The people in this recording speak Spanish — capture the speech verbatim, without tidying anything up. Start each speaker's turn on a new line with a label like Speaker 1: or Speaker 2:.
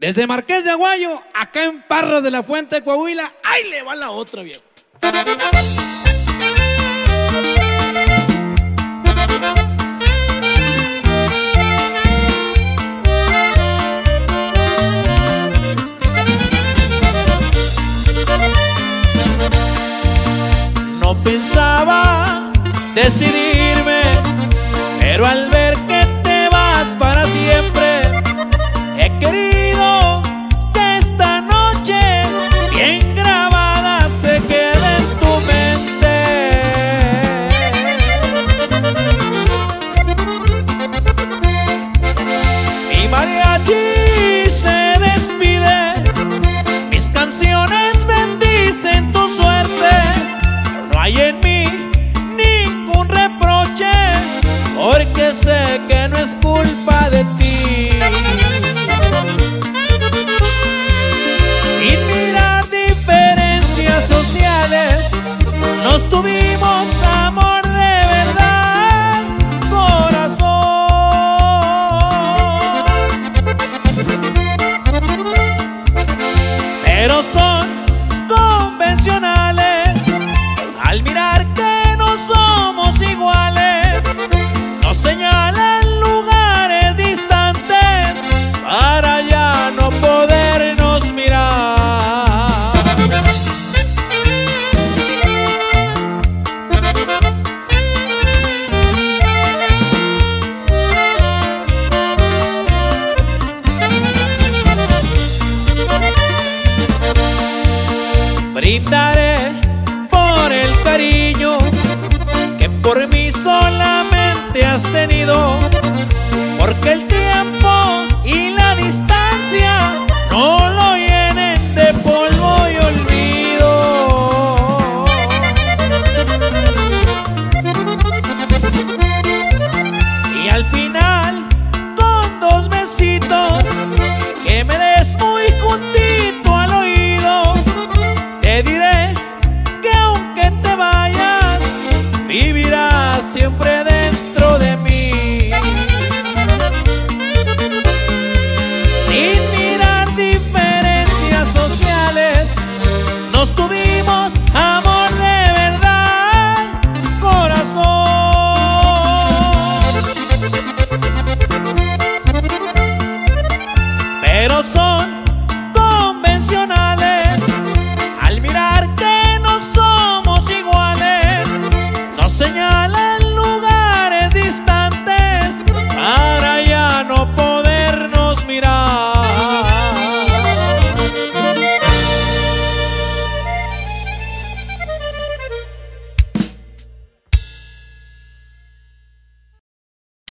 Speaker 1: Desde Marqués de Aguayo, acá en Parras de la Fuente de Coahuila, ahí le va la otra, viejo.
Speaker 2: No pensaba decidirme, pero al ver que te vas para siempre, he querido que esta noche bien grabada se quede en tu mente. Mi mariachi se despide, mis canciones bendicen tu suerte. No hay en mí ningún reproche, porque sé que no es culpa de ti. Sin mirar diferencias sociales, nos tuvimos amor de verdad, corazón. Pero son convencionales al mirar que no somos iguales. Nos señalan lugares distantes para ya no podernos mirar. Brindaré por el cariño que por mí solamente has tenido, porque el tiempo